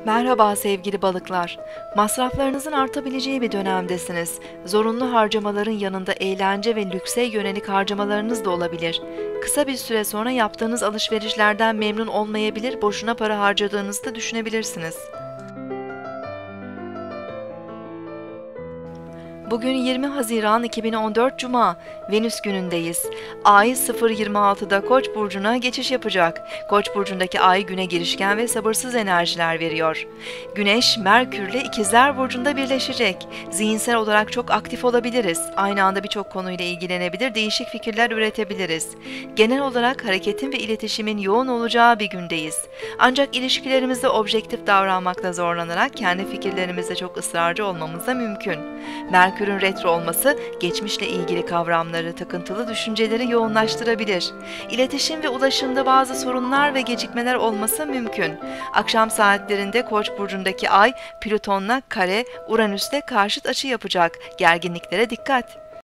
Merhaba sevgili balıklar. Masraflarınızın artabileceği bir dönemdesiniz. Zorunlu harcamaların yanında eğlence ve lükse yönelik harcamalarınız da olabilir. Kısa bir süre sonra yaptığınız alışverişlerden memnun olmayabilir, boşuna para harcadığınızı da düşünebilirsiniz. Bugün 20 Haziran 2014 Cuma, Venüs günündeyiz. Ay 0.26'da Koç burcuna geçiş yapacak. Koç burcundaki ay güne girişken ve sabırsız enerjiler veriyor. Güneş Merkürle İkizler burcunda birleşecek. Zihinsel olarak çok aktif olabiliriz. Aynı anda birçok konuyla ilgilenebilir, değişik fikirler üretebiliriz. Genel olarak hareketin ve iletişimin yoğun olacağı bir gündeyiz. Ancak ilişkilerimizde objektif davranmakta zorlanarak kendi fikirlerimizde çok ısrarcı olmamız da mümkün. Merkür'ün retro olması geçmişle ilgili kavramları, takıntılı düşünceleri yoğunlaştırabilir. İletişim ve ulaşımda bazı sorunlar ve gecikmeler olması mümkün. Akşam saatlerinde Koç burcundaki ay Plüton'la kare, Uranüs'le karşıt açı yapacak. Gerginliklere dikkat.